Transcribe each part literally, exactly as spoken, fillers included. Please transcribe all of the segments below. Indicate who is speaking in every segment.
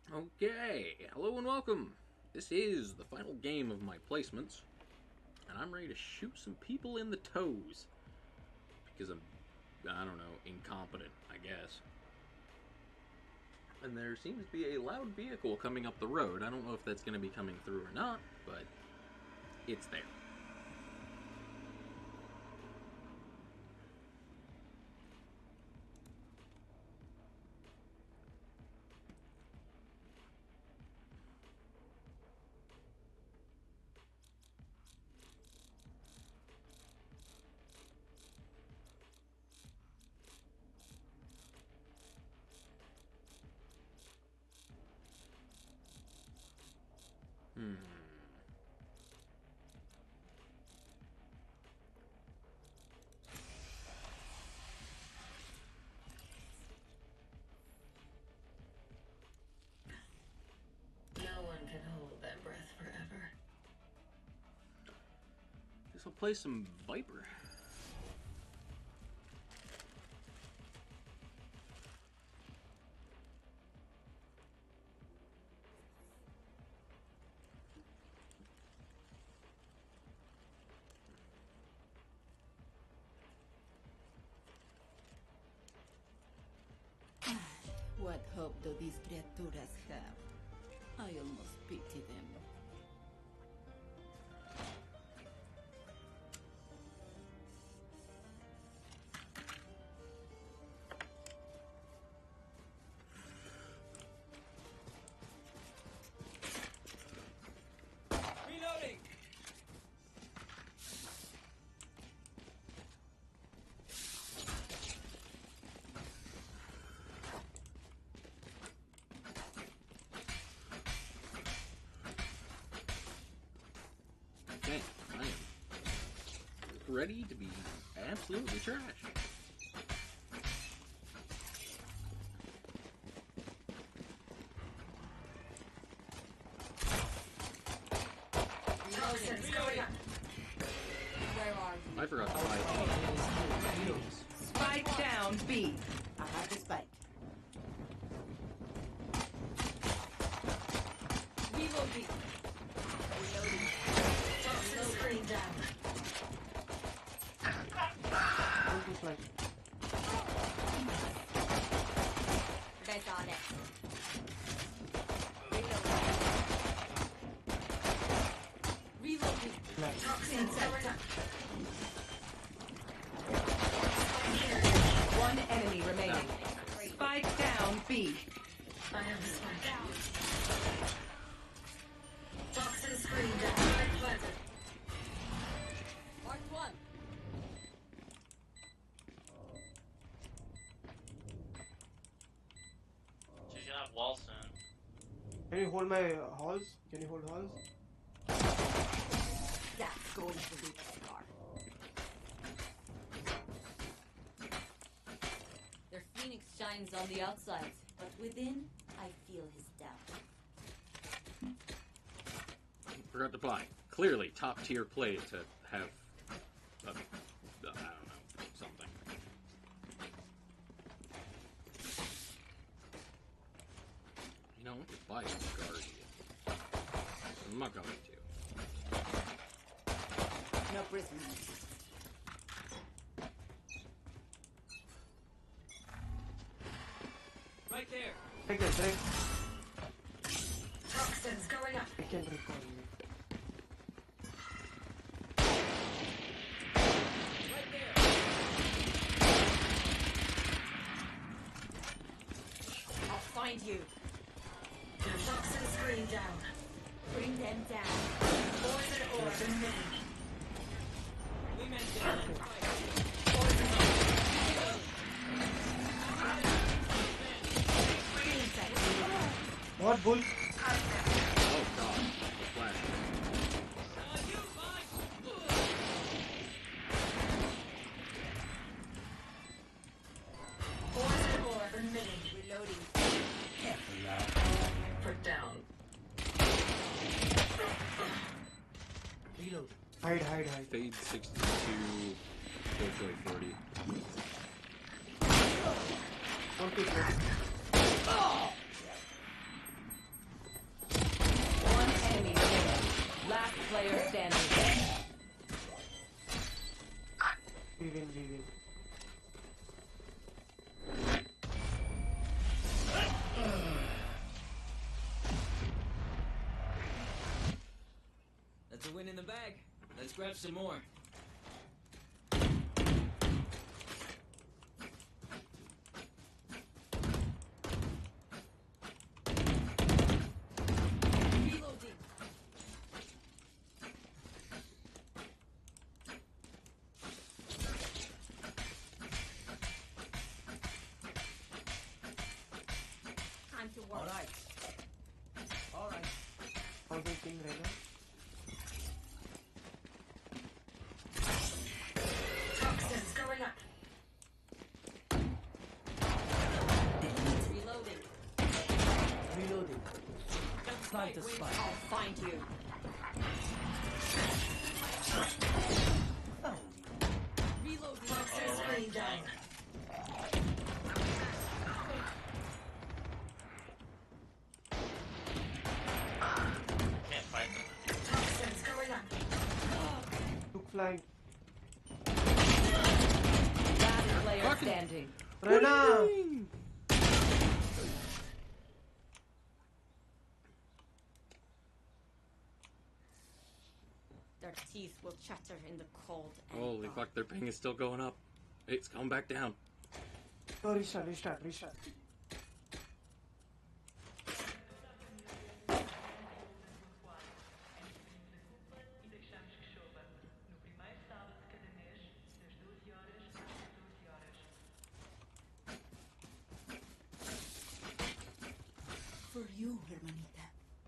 Speaker 1: Okay, hello and welcome. This is the final game of my placements, and I'm ready to shoot some people in the toes because I'm, I don't know, incompetent, I guess. And there seems to be a loud vehicle coming up the road. I don't know if that's going to be coming through or not, but it's there. Hmm.
Speaker 2: No one can hold that breath forever.
Speaker 1: Guess I'll play some Viper.
Speaker 3: What hope do these criaturas have? I almost pity them.
Speaker 4: Reloading!
Speaker 1: Okay, I am ready to be absolutely trash.
Speaker 2: Toxins going up.
Speaker 3: Where are you?
Speaker 1: I forgot to buy these.
Speaker 5: Spike down, B.
Speaker 3: I have the spike.
Speaker 5: Reloading.
Speaker 2: Toxin screen down.
Speaker 3: Bet on it.
Speaker 5: Reloading.
Speaker 2: Toxins going up.
Speaker 5: One enemy remaining. Spike down, B.
Speaker 2: I have the spike. Toxin screen down. Spike planted.
Speaker 3: Mark one.
Speaker 6: She's gonna have wall soon.
Speaker 7: Can you hold my uh, halls? Can you hold halls?
Speaker 3: That's going to be the scar. Their phoenix shines on the outside, but within, I feel his doubt.
Speaker 1: Forgot to buy. Clearly, top tier play to have, a, I don't know, something. You know, just buy some Guardian. I'm not going to.
Speaker 3: No prisoners.
Speaker 4: Right there!
Speaker 7: Take it, take.
Speaker 2: Toxins going up.
Speaker 7: I can recall it.
Speaker 4: Right there!
Speaker 3: I'll find you.
Speaker 2: Toxin screen down.
Speaker 3: Bring them down.
Speaker 2: Poison orb emitting.
Speaker 4: Wingman down.
Speaker 7: What bull?
Speaker 1: Oh god, the flash.
Speaker 2: Poison orb emitting.
Speaker 3: Reloading.
Speaker 2: Put down.
Speaker 7: Reload. Hide, hide, hide.
Speaker 1: Fade sixty-two, Killjoy forty.
Speaker 7: One, two, three.
Speaker 4: grab some more.
Speaker 3: Reloading. Time to work.
Speaker 4: All right. All right.
Speaker 7: Thousand ping right now.
Speaker 2: Toxins going up.
Speaker 3: Reloading.
Speaker 4: Reloading. Time to spy.
Speaker 3: I'll find you. Reloading.
Speaker 2: Toxin screen down.
Speaker 6: Can't fight them.
Speaker 2: Toxins going up.
Speaker 7: Took flank.
Speaker 5: Last player
Speaker 1: Fucking-
Speaker 5: standing.
Speaker 7: Rena!
Speaker 3: Their teeth will chatter in the cold. and
Speaker 1: Holy
Speaker 3: dark.
Speaker 1: fuck, their ping is still going up. It's coming back down.
Speaker 7: Oh, restart, restart, restart.
Speaker 3: For you, hermanita.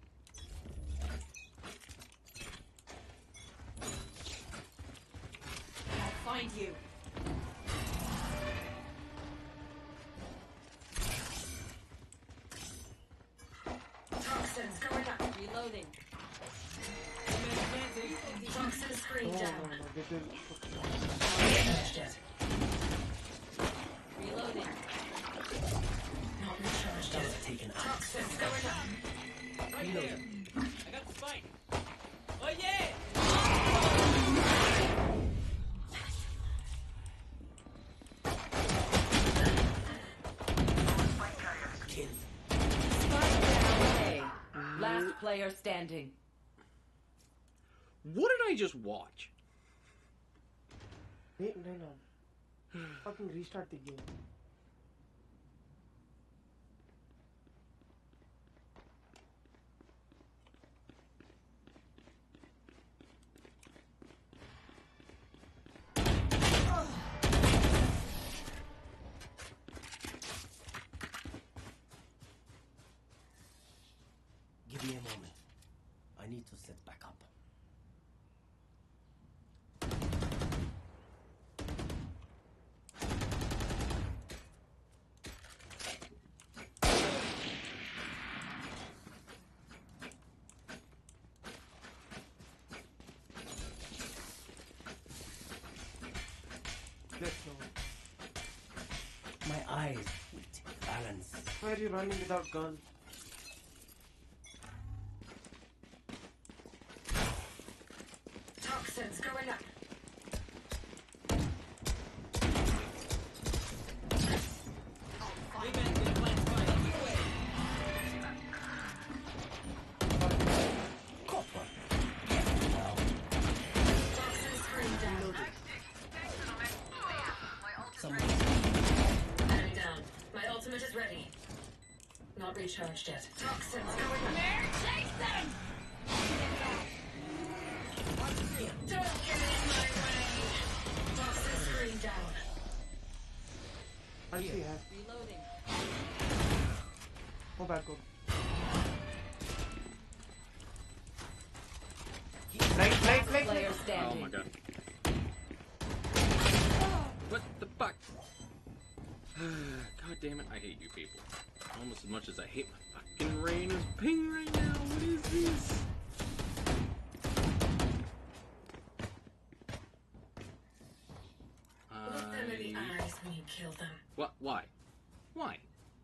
Speaker 3: I'll find you.
Speaker 2: Toxins going up.
Speaker 3: Reloading.
Speaker 2: Toxin screen
Speaker 7: No, no,
Speaker 2: down.
Speaker 7: no, they did.
Speaker 2: Recharged yet.
Speaker 3: Reloading.
Speaker 2: Not recharged yet.
Speaker 4: Taken out.
Speaker 2: Toxins going up.
Speaker 4: Right there. I got the spike. Oh yeah! Kill.
Speaker 5: Spike down A. Last player standing.
Speaker 1: What did I just watch?
Speaker 7: Wait, Rena. Fucking restart the game.
Speaker 4: Give me a moment. I need to set back up.
Speaker 7: Let's go.
Speaker 4: My eyes will take balance.
Speaker 7: Why are you running without gun?
Speaker 2: Toxins going up.
Speaker 4: Copper.
Speaker 2: Toxin screen down.
Speaker 4: Someone.
Speaker 2: Enemy down. My ultimate is ready. Not recharged yet. Toxins going up. Don't get in my way. Toxin screen down.
Speaker 7: I see her.
Speaker 3: Reloading.
Speaker 7: Go back, go. Right, right, right,
Speaker 5: Player
Speaker 7: right.
Speaker 5: standing.
Speaker 1: Oh my god. What the fuck? God damn it, I hate you people. Almost as much as I hate my fucking Reina's ping right now. What is this?
Speaker 2: Look them in the
Speaker 1: I...
Speaker 2: eyes when you kill them.
Speaker 1: What? Why? Why?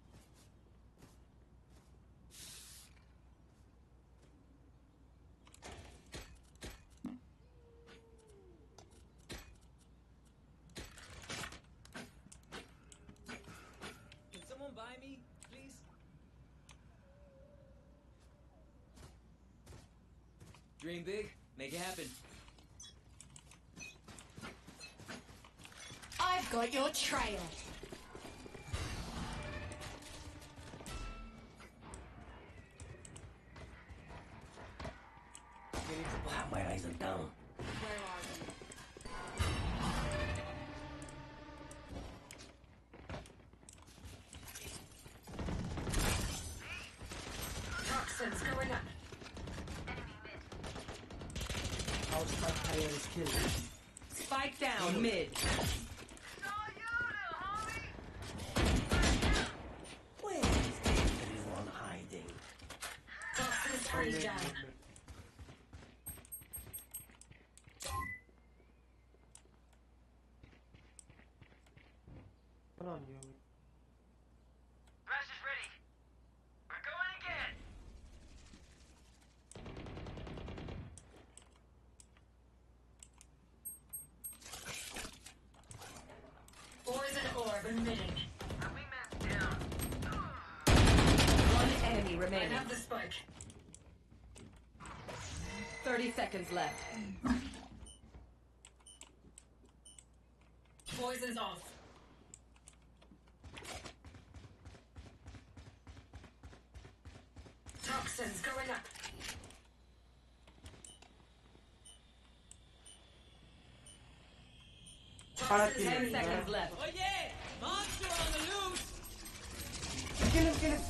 Speaker 4: Can someone buy me, please? Dream big, make it happen.
Speaker 2: Got your trail.
Speaker 8: Wow, my eyes are down.
Speaker 3: Where are you?
Speaker 2: Toxins going up.
Speaker 8: Our spike carrier is killed.
Speaker 5: Spike down mid.
Speaker 8: Where is everyone hiding?
Speaker 2: Toxins freeze down.
Speaker 7: Hold on, you.
Speaker 4: Crash is ready. We're going again.
Speaker 2: Poison orb emitting.
Speaker 4: My wingman's down.
Speaker 5: One enemy
Speaker 2: I
Speaker 5: remaining.
Speaker 2: have the spike.
Speaker 5: thirty seconds left.
Speaker 2: Poison's off. Toxins going up.
Speaker 7: Para
Speaker 2: Toxins
Speaker 7: kill.
Speaker 5: ten
Speaker 2: freeze
Speaker 5: seconds
Speaker 2: down.
Speaker 5: left.
Speaker 4: Oh yeah! Monster on the loose!
Speaker 7: Kill him, kill him.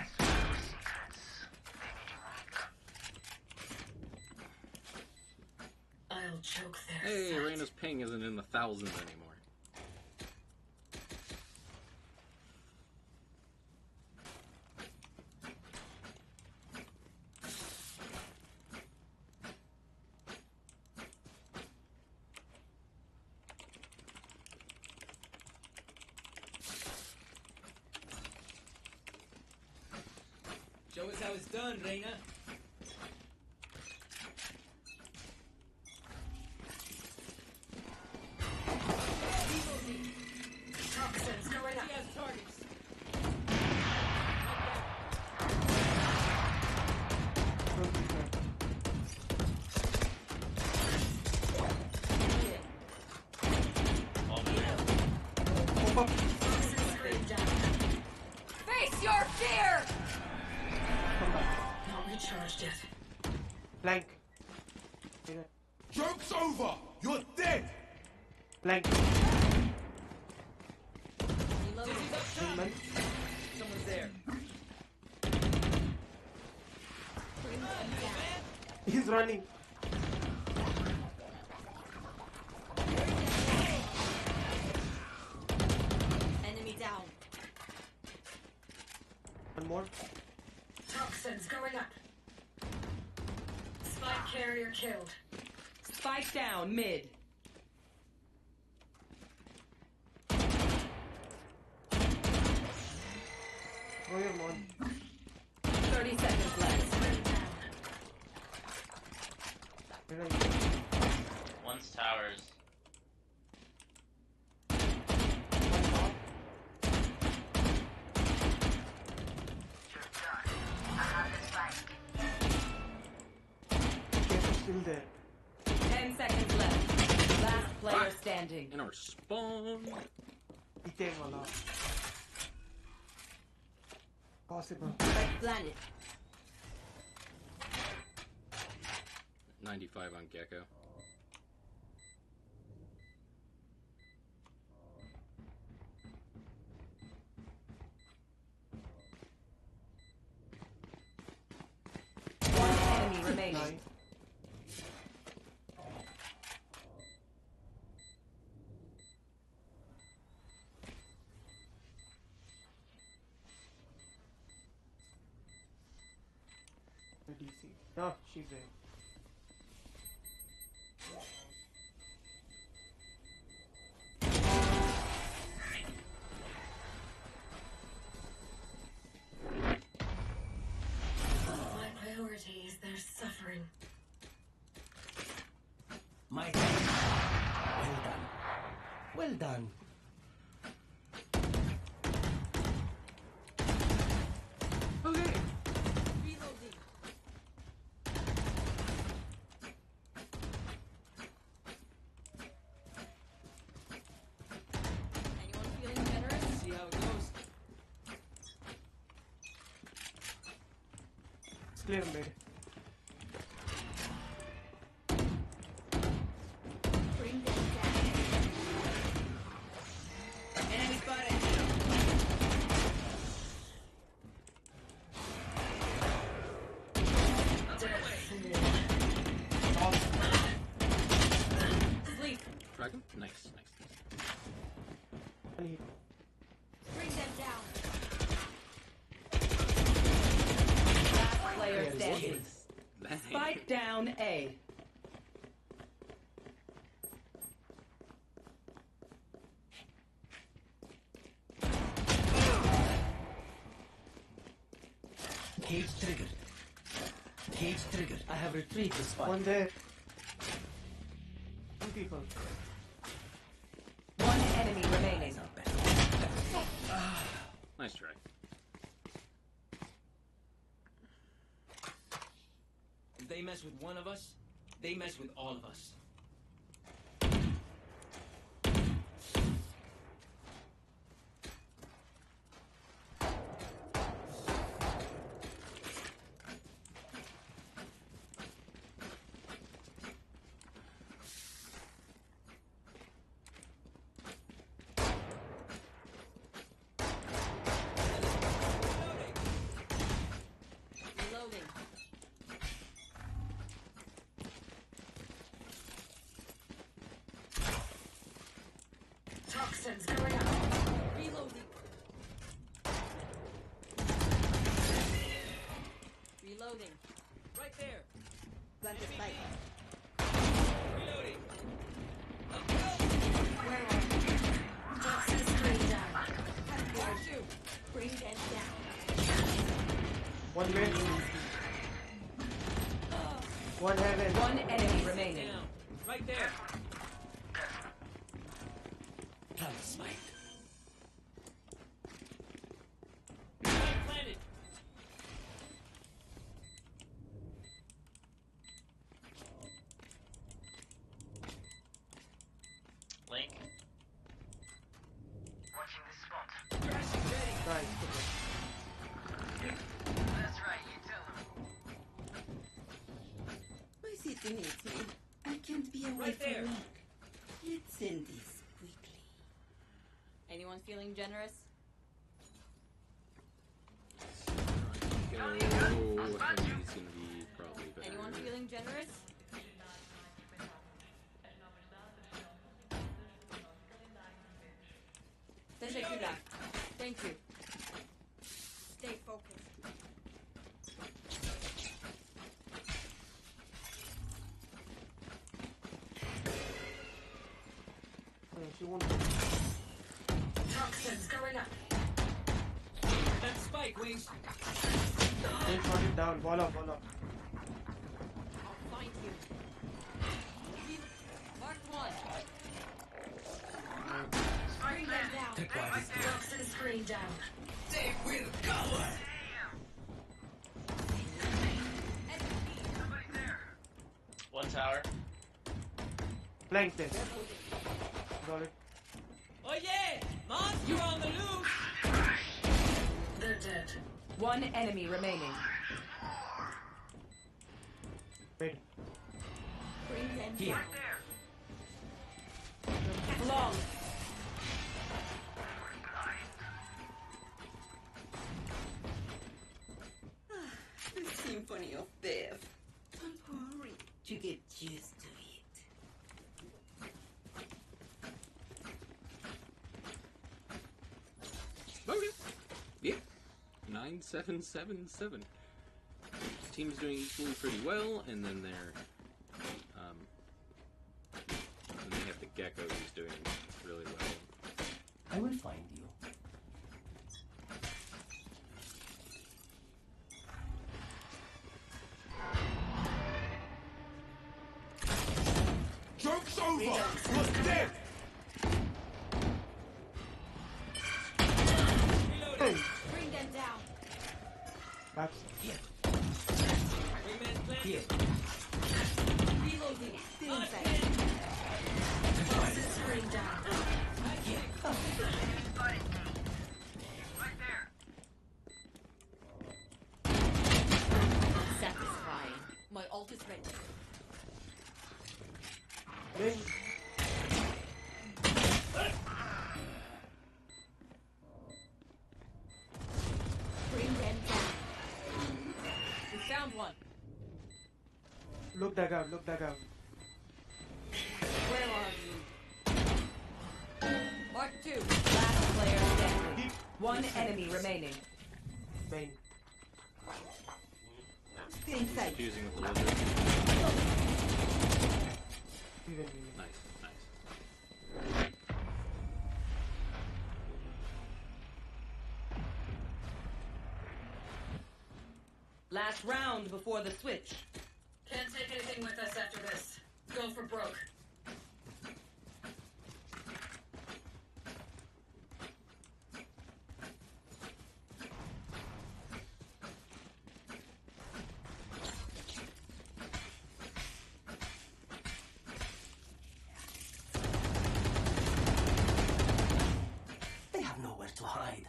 Speaker 2: I'll choke their
Speaker 1: Hey,
Speaker 2: sight.
Speaker 1: Reyna's ping isn't in the thousands anymore.
Speaker 4: Show us how it's done, Reyna.
Speaker 2: Toxins going up.
Speaker 4: She has targets.
Speaker 7: Don't be scared. Pop up.
Speaker 2: Toxins freeze down.
Speaker 3: Face your fear!
Speaker 7: Come back.
Speaker 2: Not recharged yet.
Speaker 7: Blank. Kill it.
Speaker 9: Joke's over! You're dead!
Speaker 7: Blank.
Speaker 3: Reloading.
Speaker 4: Dizzy's up top.
Speaker 7: Human.
Speaker 4: Someone's there.
Speaker 7: He's running.
Speaker 3: Enemy down.
Speaker 7: One more.
Speaker 2: Toxins going up. Spike carrier killed.
Speaker 5: Spike down mid.
Speaker 7: Go here, Mon.
Speaker 5: thirty seconds left.
Speaker 7: Where are you?
Speaker 6: One's towers.
Speaker 7: One top. Yes, it's still there.
Speaker 5: ten seconds left. Last player standing.
Speaker 1: In our spawn.
Speaker 7: Ite wala. Possible.
Speaker 3: Spike planet.
Speaker 1: ninety-five on Gecko.
Speaker 5: One enemy remaining.
Speaker 7: Nine. The D C. No, she's there.
Speaker 2: My priority is their suffering.
Speaker 8: My time. Well done. Well done.
Speaker 7: Okay.
Speaker 3: Reloading.
Speaker 7: clear mid.
Speaker 3: Bring them down.
Speaker 5: Enemy spotted. Sleep.
Speaker 1: Dragon? Nice, nice.
Speaker 7: One hit.
Speaker 3: Bring them down.
Speaker 5: Last player
Speaker 7: Yeah,
Speaker 5: standing.
Speaker 1: Bang.
Speaker 5: Spike down A.
Speaker 8: Cage triggered. Cage triggered. I have retrieved the spike.
Speaker 7: One there. Two people.
Speaker 5: One enemy remaining.
Speaker 1: Nice try.
Speaker 4: If they mess with one of us, they mess with all of us.
Speaker 3: Reloading.
Speaker 2: Toxins going up.
Speaker 3: Reloading. Reloading.
Speaker 4: Right there.
Speaker 3: Plant the spike.
Speaker 4: Reloading.
Speaker 2: Toxin screen down.
Speaker 3: Parachute. Bring them down.
Speaker 7: One mid. One heaven.
Speaker 5: One enemy remaining.
Speaker 4: Down. Right there.
Speaker 8: Plant the spike.
Speaker 4: Spike planted.
Speaker 6: Link.
Speaker 4: Crash is ready.
Speaker 7: Nice.
Speaker 10: My city needs me. I can't be away
Speaker 4: Right
Speaker 10: for
Speaker 4: there.
Speaker 10: long. Let's end this quickly.
Speaker 3: Anyone feeling generous?
Speaker 1: Go. I think it's gonna be probably better.
Speaker 3: Anyone feeling generous? Teşekkürler. Thank you. Stay focused.
Speaker 7: Yeah, she won't.
Speaker 2: Toxins going up.
Speaker 4: That spike, Wings.
Speaker 7: Don't shot it down. Ball up, ball up.
Speaker 3: I'll find you. Mark one. Bring them down.
Speaker 8: Tripwire is here.
Speaker 2: Toxin screen down.
Speaker 8: They will cover.
Speaker 6: One tower.
Speaker 7: Flank this. Got it.
Speaker 4: Oh yeah! Monster on the loose!
Speaker 2: They're dead.
Speaker 5: One enemy remaining.
Speaker 7: Mid.
Speaker 3: Bring them
Speaker 8: Here.
Speaker 3: down.
Speaker 5: Long.
Speaker 10: The symphony of death. Don't worry. You get used to it.
Speaker 1: Okay. Yeah. Nine seven seven seven. This team's doing equally pretty well, and then they're um, and they have the Gecko who's doing really well.
Speaker 8: I will find you.
Speaker 9: Joke's over! You're dead!
Speaker 4: Reloading.
Speaker 3: Bring them down.
Speaker 7: That's
Speaker 4: Wingman's planted.
Speaker 8: Here.
Speaker 3: Reloading. Still inside.
Speaker 2: Toxin screen down.
Speaker 5: Found one.
Speaker 7: Look that out, look that out.
Speaker 5: Where are you? Mark two. Last player standing.
Speaker 7: Deep.
Speaker 5: One enemy remaining.
Speaker 7: Main.
Speaker 10: Stay inside.
Speaker 1: Confusing with the lizard.
Speaker 7: Even, even.
Speaker 1: Nice, nice.
Speaker 5: Last round before the switch.
Speaker 2: Can't take anything with us after this. Go for broke.
Speaker 8: They have nowhere to hide.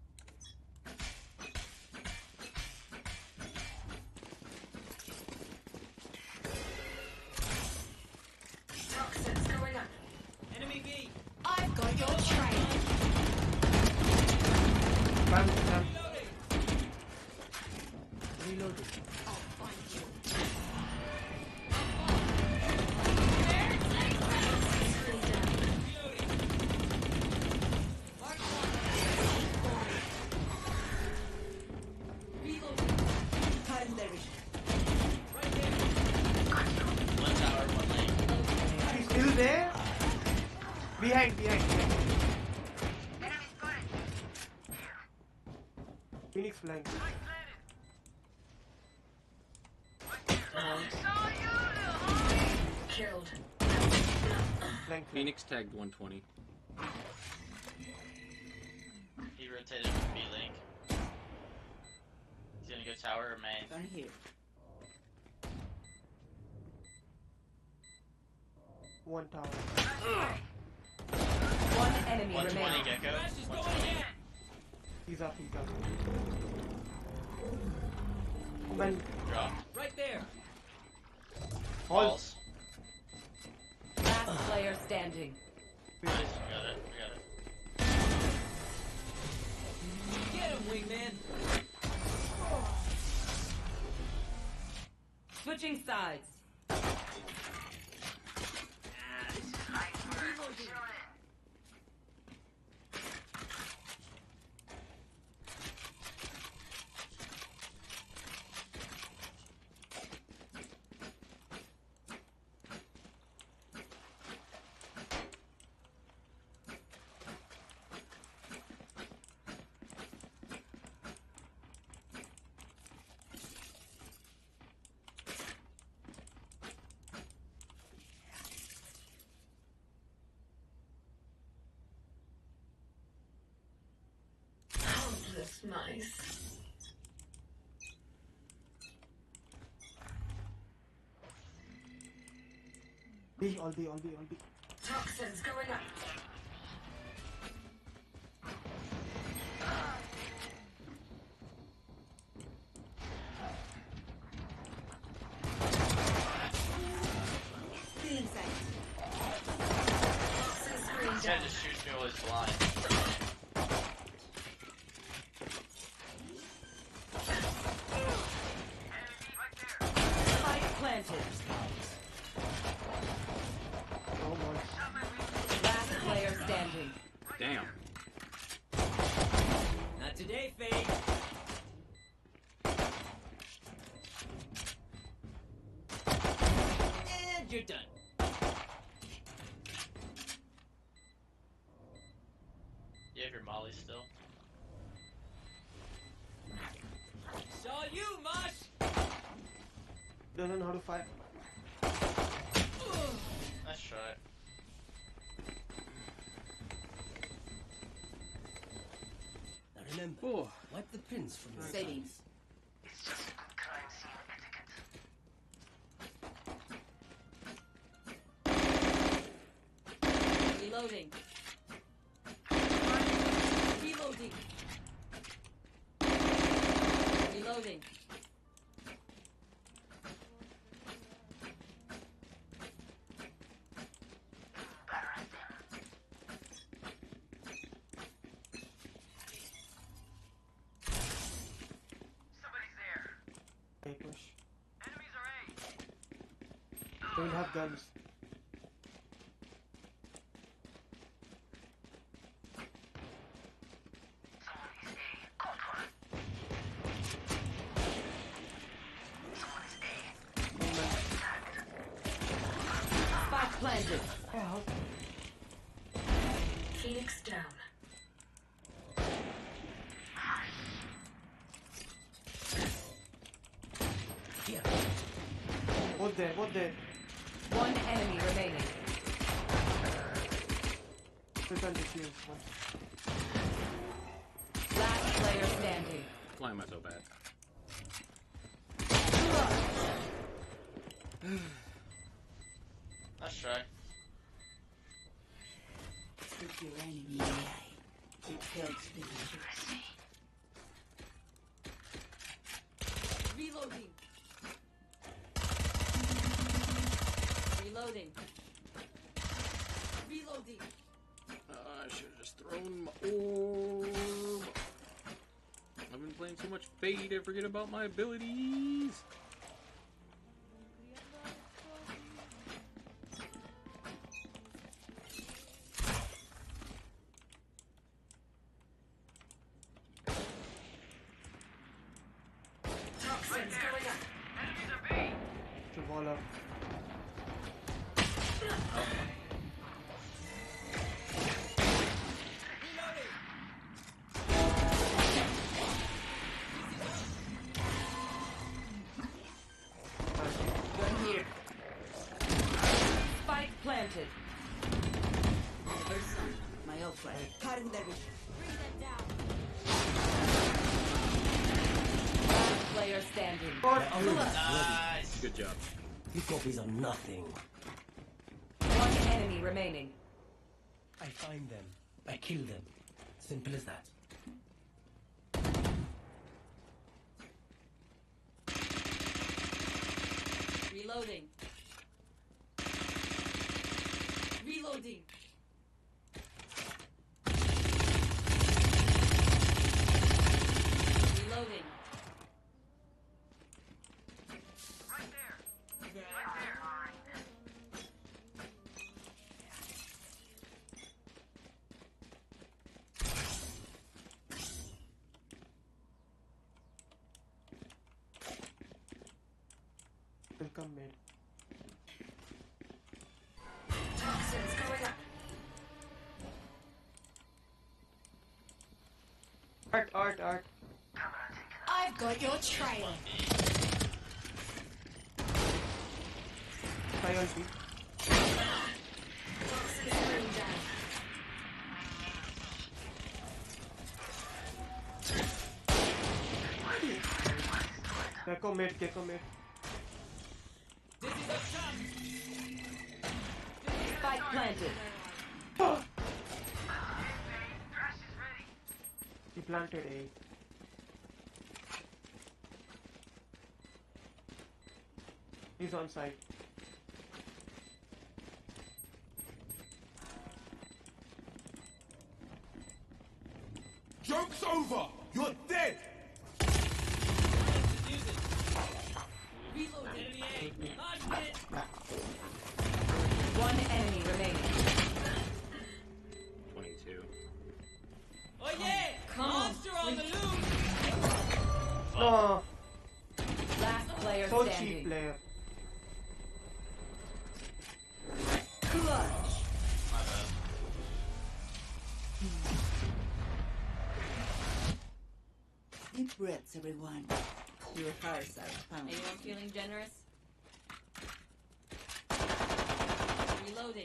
Speaker 2: Toxins going up.
Speaker 4: Enemy B.
Speaker 3: I've got your trail.
Speaker 7: Bam, bam.
Speaker 4: Reloading.
Speaker 7: Reloaded.
Speaker 3: I'll find you.
Speaker 10: Cutting their vision.
Speaker 4: Right there.
Speaker 6: One tower, one lane.
Speaker 7: He's still there? Behind, behind, behind. Phoenix flying.
Speaker 2: Killed.
Speaker 7: Flying.
Speaker 1: Phoenix tagged one twenty.
Speaker 6: He rotated from B link. He's gonna go tower or main.
Speaker 10: Gun here.
Speaker 7: One tower.
Speaker 5: One enemy
Speaker 6: one twenty
Speaker 5: remaining.
Speaker 6: gecko.
Speaker 4: Flash is
Speaker 6: one
Speaker 4: going
Speaker 6: twenty.
Speaker 4: in.
Speaker 7: He's up, he's up. Man,
Speaker 6: Drop.
Speaker 4: Right there.
Speaker 7: all.
Speaker 6: False.
Speaker 5: Last player standing.
Speaker 6: Nice. We got it. We got it.
Speaker 4: Get him, wingman.
Speaker 5: Switching sides.
Speaker 2: This nice.
Speaker 7: B, all B, all B, all B.
Speaker 2: Toxins going up.
Speaker 10: Stay inside.
Speaker 2: Toxin screen
Speaker 6: This guy
Speaker 2: down.
Speaker 6: just shoots me while he's blind.
Speaker 5: Spike planted.
Speaker 7: Oh my.
Speaker 5: Last player standing.
Speaker 1: Damn.
Speaker 4: Not today, Fade. And you're done.
Speaker 6: You have your molly still.
Speaker 4: Saw you, Mosh.
Speaker 7: Doesn't know how to fight.
Speaker 6: Nice try.
Speaker 8: Now remember,
Speaker 1: Oh.
Speaker 8: wipe the prints from your
Speaker 10: Settings.
Speaker 5: Reloading. Reloading. Reloading.
Speaker 7: Okay, push. They will have guns.
Speaker 5: Spike planted.
Speaker 7: Hell.
Speaker 2: Phoenix down.
Speaker 8: Here.
Speaker 7: Both there, both there.
Speaker 5: One enemy remaining.
Speaker 7: Return to shield.
Speaker 5: Last player standing.
Speaker 1: Why am I so bad?
Speaker 6: Nice try.
Speaker 10: Look your enemy in the eye. It helps the accuracy.
Speaker 3: Reloading. Reloading. Reloading.
Speaker 1: Uh, I should have just thrown my orb. I've been playing too much Fate, I forget about my abilities.
Speaker 2: Toxins going up.
Speaker 7: To wall up.
Speaker 5: Gun here. Spike planted.
Speaker 10: Person, my old friend. Cutting their vision.
Speaker 3: Bring them down.
Speaker 5: Last player standing.
Speaker 6: Nice.
Speaker 1: Good job.
Speaker 8: You copies are nothing.
Speaker 5: One enemy remaining.
Speaker 8: I find them. I kill them. Simple as that.
Speaker 3: Reloading. Reloading. Reloading.
Speaker 7: Will come mid.
Speaker 2: Toxins going up.
Speaker 7: Art, art, art.
Speaker 3: I've got your trail.
Speaker 7: Try on B.
Speaker 2: Toxins going down.
Speaker 7: Gecko mid, Gecko mid.
Speaker 4: This is up top.
Speaker 5: Spike planted.
Speaker 7: He planted A. He's on site.
Speaker 9: Joke's over! You're dead!
Speaker 4: Use it. Enemy A. Launch it.
Speaker 5: One enemy remaining.
Speaker 1: twenty-two.
Speaker 4: Oh yeah! Monster on the loose!
Speaker 7: No!
Speaker 5: Last player
Speaker 7: So
Speaker 5: standing.
Speaker 7: cheap player.
Speaker 5: Clutch.
Speaker 6: My bad.
Speaker 10: Deep breaths, everyone. Your hearts are pounding.
Speaker 3: Anyone feeling generous? Reloading.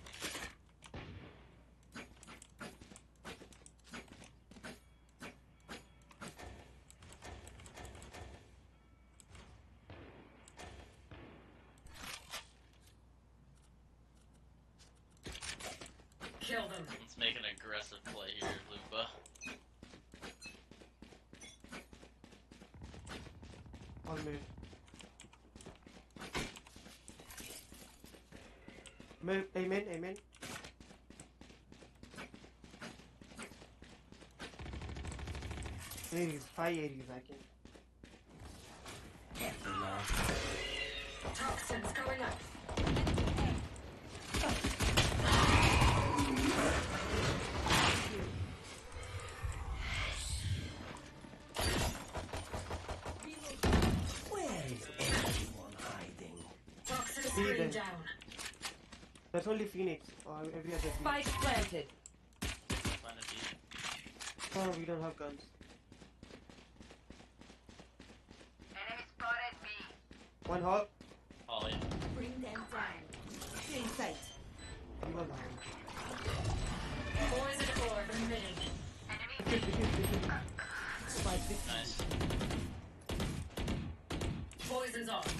Speaker 2: Kill them.
Speaker 6: Let's make an aggressive play here, Lupa.
Speaker 7: All mid. Mid, amen, amen. eighties, five eighties, I can.
Speaker 8: Careful now.
Speaker 2: Toxins going up.
Speaker 8: Where is everyone hiding?
Speaker 2: Toxin
Speaker 7: See
Speaker 2: screen
Speaker 7: them.
Speaker 2: down.
Speaker 7: That's only Phoenix. Or every other
Speaker 5: Spike
Speaker 7: Phoenix.
Speaker 5: planted.
Speaker 6: Plan to be.
Speaker 7: Oh, we don't have guns. One hop.
Speaker 6: Ollie.
Speaker 3: Bring them down. Stay in sight.
Speaker 7: You are lying.
Speaker 2: Poison orb emitting.
Speaker 7: Defuse, defuse, defuse.
Speaker 8: Spike this.
Speaker 6: Nice.
Speaker 2: Poison's off.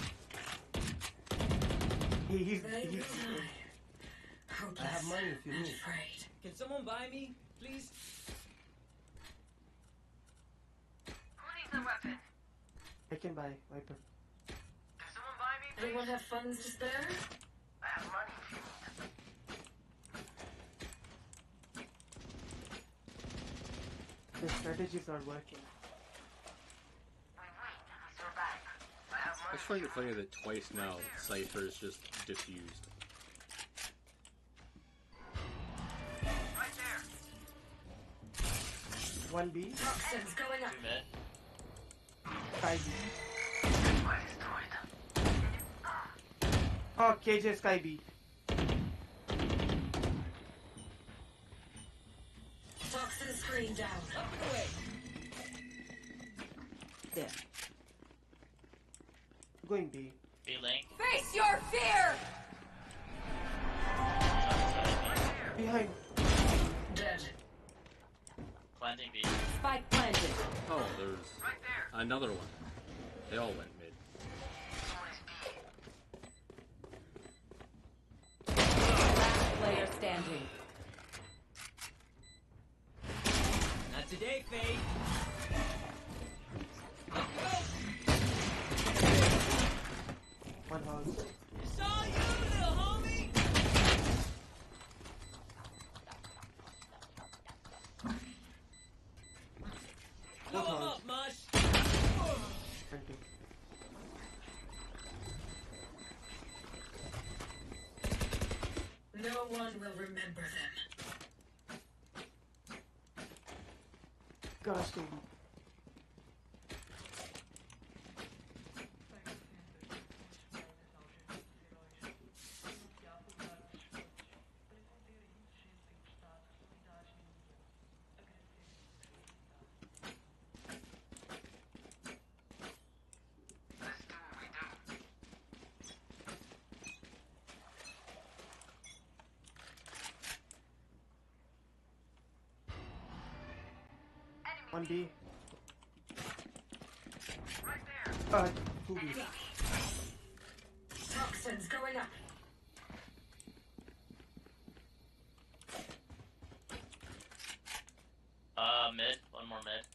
Speaker 7: He, he's,
Speaker 2: They
Speaker 7: he's,
Speaker 2: will die. Hopeless
Speaker 8: I have money if you
Speaker 2: and
Speaker 8: need.
Speaker 2: afraid.
Speaker 4: Can someone buy me, please?
Speaker 7: I can buy Viper.
Speaker 2: Anyone have funds to spare?
Speaker 7: The strategy's not working.
Speaker 1: I just find it funny that twice now Cypher is just diffused.
Speaker 7: One B.
Speaker 2: Toxins going up.
Speaker 6: Two mid.
Speaker 7: Sky B. Oh, K J Sky B.
Speaker 2: Toxin screen down.
Speaker 4: Up and away.
Speaker 5: There.
Speaker 7: Going B.
Speaker 6: B link.
Speaker 5: Face your fear!
Speaker 7: Behind.
Speaker 2: Dead.
Speaker 6: Planting B.
Speaker 5: Spike planted.
Speaker 1: Oh, there's another one. They all went mid.
Speaker 5: Last player standing.
Speaker 4: Not today, Faye.
Speaker 7: One house.
Speaker 4: It's all you, little homie. Blow
Speaker 7: What
Speaker 4: him
Speaker 7: house?
Speaker 4: up, Mush.
Speaker 7: Hunting.
Speaker 2: No one will remember them.
Speaker 7: Gosh, baby. One B. Uh, two B.
Speaker 2: Toxins going up.
Speaker 6: Uh, mid. One more mid.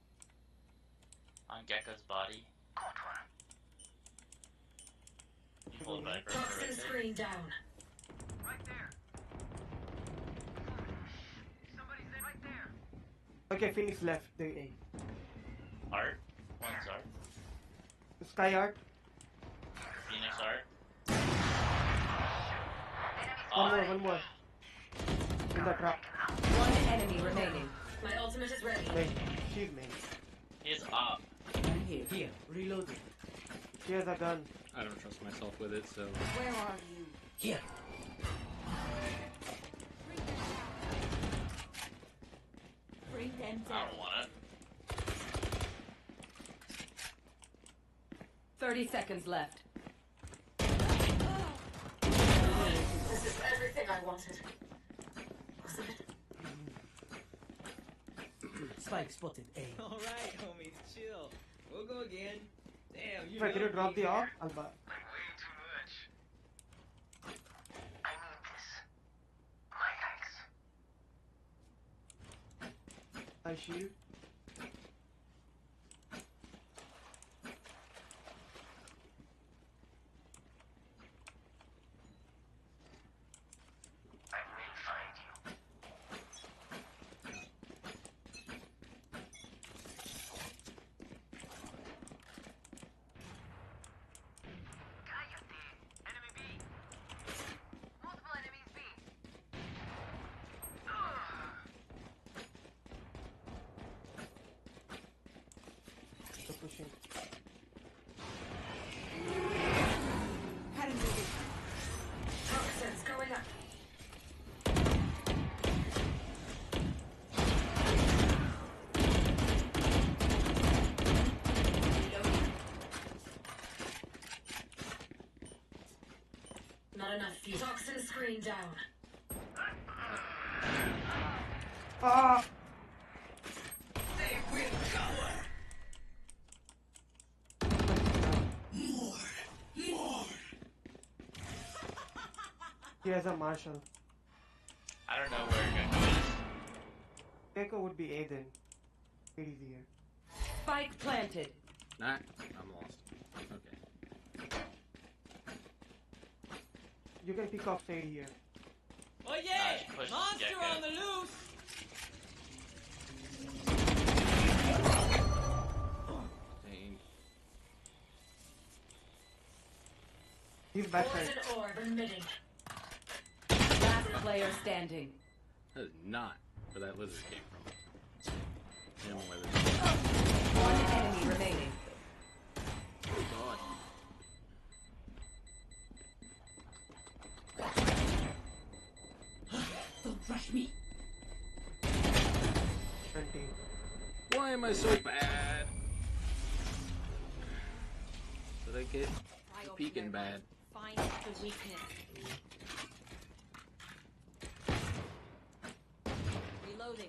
Speaker 6: On Gecko's body. You hold Viper for
Speaker 2: Toxin
Speaker 6: right there.
Speaker 2: screen down.
Speaker 7: Okay, Phoenix left. The A.
Speaker 6: Art. One's art.
Speaker 7: Sky Art.
Speaker 6: Phoenix art.
Speaker 7: One
Speaker 6: Oh,
Speaker 7: more, one more. In the trap.
Speaker 5: One enemy remaining.
Speaker 2: My ultimate is ready.
Speaker 7: Main. She's main.
Speaker 6: he is up.
Speaker 5: I'm here.
Speaker 8: Here, reloading.
Speaker 7: She has a gun.
Speaker 1: I don't trust myself with it, so
Speaker 3: Where are you?
Speaker 8: Here.
Speaker 3: Bring them
Speaker 6: I
Speaker 3: down.
Speaker 6: don't want it.
Speaker 5: Thirty seconds left.
Speaker 2: This is everything I wanted. Wasn't it?
Speaker 8: Spike spotted A.
Speaker 4: All right, homies, chill. We'll go again. Damn, you
Speaker 7: If I
Speaker 4: know
Speaker 7: could drop
Speaker 4: me.
Speaker 7: the off, I'll buy. I shield.
Speaker 2: Defuse toxin screen down.
Speaker 7: Ah!
Speaker 10: They will cover. More. More.
Speaker 7: He has a marshal.
Speaker 6: I don't know where Gecko is.
Speaker 7: Gecko would be A then. Easier.
Speaker 5: Spike planted.
Speaker 1: Nah, I'm lost. Okay.
Speaker 7: You can pick off Sadie here.
Speaker 4: Oh yeah!
Speaker 6: Nice push,
Speaker 4: Monster
Speaker 6: Gecko.
Speaker 4: on the loose!
Speaker 1: Dang.
Speaker 7: He's backside.
Speaker 2: Poison orb emitting.
Speaker 5: Last player standing.
Speaker 1: That is not where that lizard came from. Damn, where this
Speaker 5: One enemy remaining.
Speaker 1: Oh god.
Speaker 10: Don't rush me.
Speaker 7: twenty.
Speaker 1: Why am I so bad? Did I get peeking bad?
Speaker 3: Find the weakness. Reloading.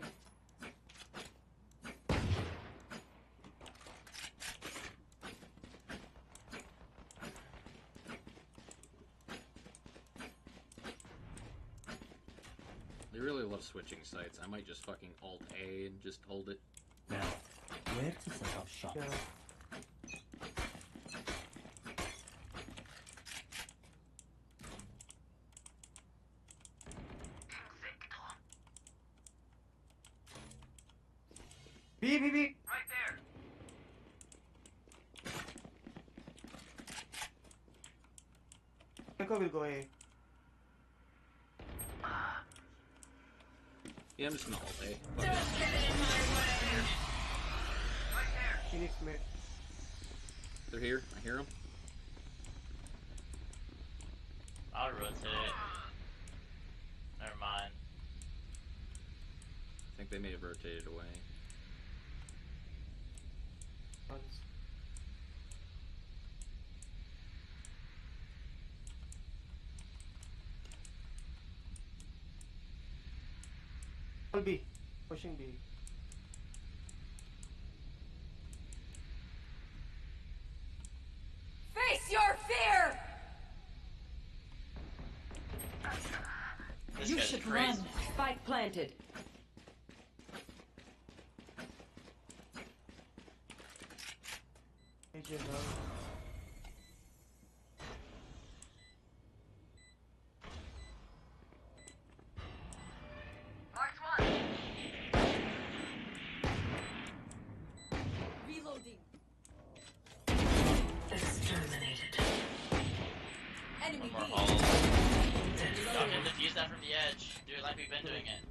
Speaker 1: They really love switching sites. I might just fucking alt A and just hold it.
Speaker 8: Now, where to set up shop?
Speaker 7: Yeah. B, B, B.
Speaker 4: Right there!
Speaker 7: Gecko will go A.
Speaker 1: Yeah, I'm just gonna alt A. Fuck
Speaker 2: Don't
Speaker 1: it.
Speaker 2: get in my way.
Speaker 4: Right there!
Speaker 7: Phoenix mid.
Speaker 1: They're here. I hear them.
Speaker 6: I'll rotate it. Never mind.
Speaker 1: I think they may have rotated away.
Speaker 7: Once. All B. Pushing B.
Speaker 5: Face your fear!
Speaker 6: This
Speaker 10: You
Speaker 6: guy's
Speaker 10: should
Speaker 6: crazy.
Speaker 10: run.
Speaker 5: Spike planted.
Speaker 7: A J now.
Speaker 4: Marked one!
Speaker 3: Reloading.
Speaker 2: Exterminated.
Speaker 3: Enemy
Speaker 6: One more
Speaker 3: B.
Speaker 6: hollow.
Speaker 2: Dead.
Speaker 6: Y'all can defuse that from the edge. Do it like we've been doing it.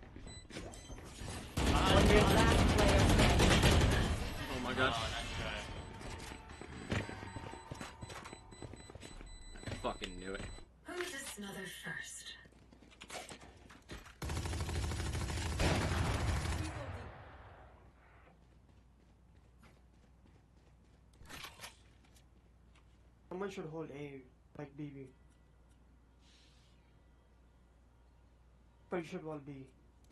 Speaker 5: One
Speaker 6: Behind, behind.
Speaker 5: last player standing.
Speaker 1: Oh my
Speaker 6: Oh,
Speaker 1: god.
Speaker 6: nice try.
Speaker 1: I fucking knew it.
Speaker 2: Who's this mother first?
Speaker 7: Someone should hold A, like B B. But you should wall B.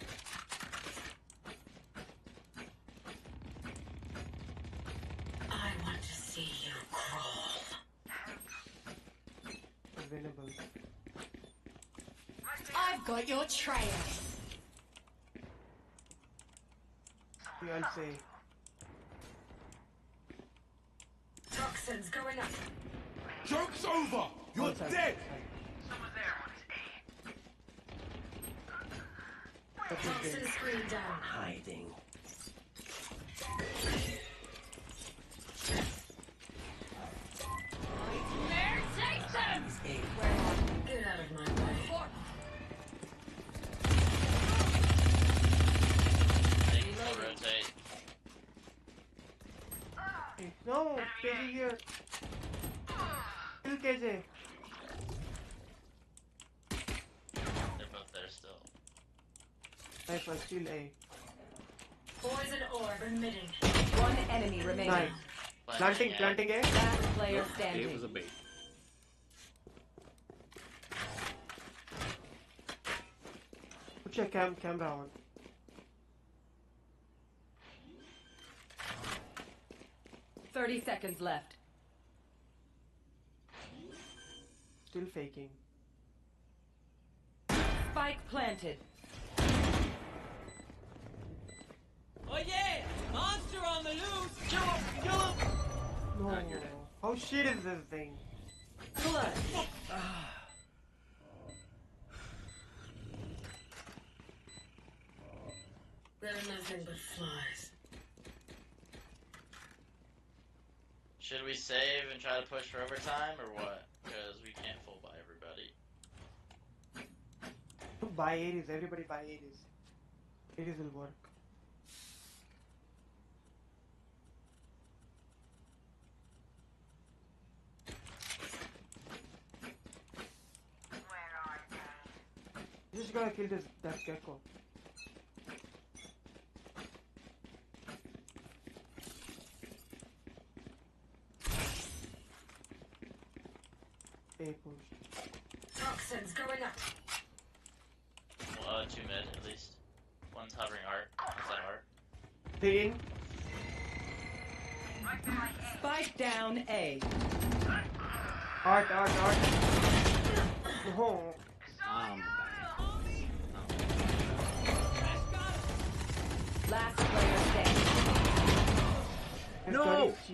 Speaker 2: I want to see you crawl.
Speaker 7: Available.
Speaker 10: I've got your trail.
Speaker 7: Yeah, I'll say.
Speaker 2: Toxins going up.
Speaker 9: Joke's over! You're
Speaker 7: One side,
Speaker 9: dead!
Speaker 7: side.
Speaker 4: Someone there on his A.
Speaker 7: That is
Speaker 2: Toxin
Speaker 7: dead.
Speaker 2: screen down.
Speaker 8: Hiding.
Speaker 10: Nightmare, take them!
Speaker 8: Is A.
Speaker 2: Get out of my way.
Speaker 6: They can still rotate.
Speaker 7: Hey, no! K J here! Kill K J!
Speaker 6: They're both there still.
Speaker 7: Nice one, steal A.
Speaker 2: Poison orb emitting.
Speaker 5: One enemy remaining.
Speaker 7: Nice. Planting,
Speaker 6: A.
Speaker 7: planting A.
Speaker 5: Last player
Speaker 1: Nope, A
Speaker 5: standing.
Speaker 1: was a bait.
Speaker 7: Put your cam camera on.
Speaker 5: Thirty seconds left.
Speaker 7: Still faking.
Speaker 5: Spike planted.
Speaker 4: Oh yeah! Monster on the loose! Kill him! Kill him!
Speaker 7: No.
Speaker 1: Ah, you're dead.
Speaker 7: How shit is this thing?
Speaker 5: Blood.
Speaker 2: They're nothing but flies.
Speaker 6: Should we save and try to push for overtime or what? Because we can't full buy everybody.
Speaker 7: Buy eighties, everybody buy eighties. eighties will work. Just gotta kill this that gecko. A push.
Speaker 2: Toxins going up.
Speaker 6: Well, uh, two mid at least. One's hovering art. One's at art.
Speaker 7: Ping.
Speaker 5: Spike down A.
Speaker 7: Art, art, art. No.
Speaker 1: Um,
Speaker 5: Last player standing.
Speaker 7: That's
Speaker 1: No!
Speaker 7: very cheap.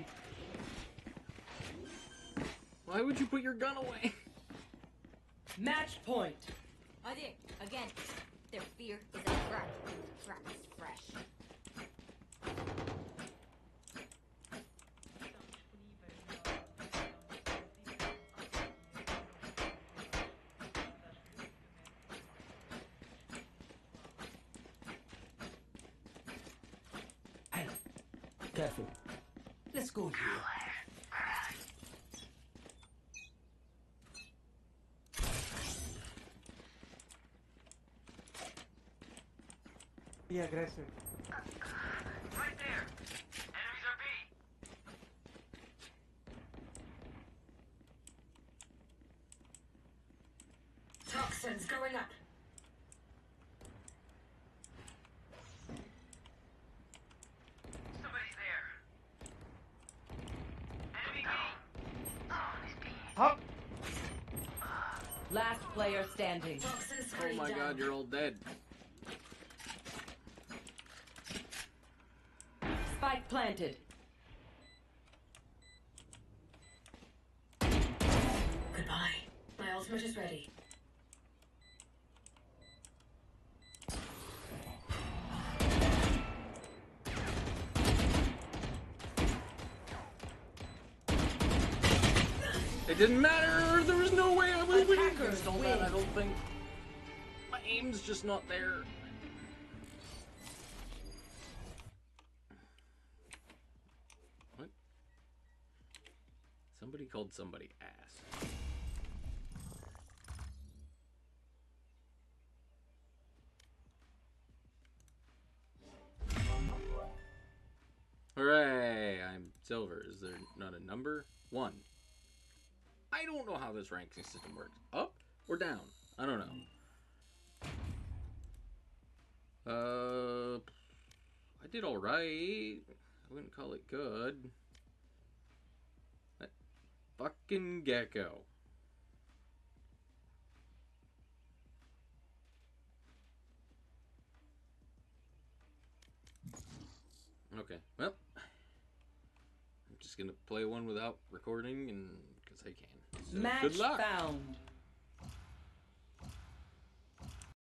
Speaker 1: why would you put your gun away?
Speaker 5: Match point.
Speaker 3: Are they, again, their fear is a trap, and the trap is fresh.
Speaker 8: Careful. Let's go here.
Speaker 7: Be aggressive.
Speaker 4: Right there! Enemies are B!
Speaker 2: Toxins going up.
Speaker 4: Somebody's there! Enemy B!
Speaker 7: Hop.
Speaker 5: Last player standing.
Speaker 2: Toxin
Speaker 1: Oh
Speaker 2: screen
Speaker 1: my
Speaker 2: down.
Speaker 1: god, you're all dead.
Speaker 5: Spike planted.
Speaker 2: Goodbye. My ultimate is ready.
Speaker 1: It didn't matter! There was no way I was winning
Speaker 5: Attackers
Speaker 1: against all
Speaker 5: win.
Speaker 1: that, I don't think. My aim's just not there. What? Somebody called somebody ass. Hooray! I'm silver. Is there not a number? One. I don't know how this ranking system works. Up or down? I don't know. Uh, I did all right. I wouldn't call it good. That fucking gecko. Okay, well, I'm just gonna play one without recording, and because I can. So,
Speaker 5: Match
Speaker 1: good luck.
Speaker 5: found.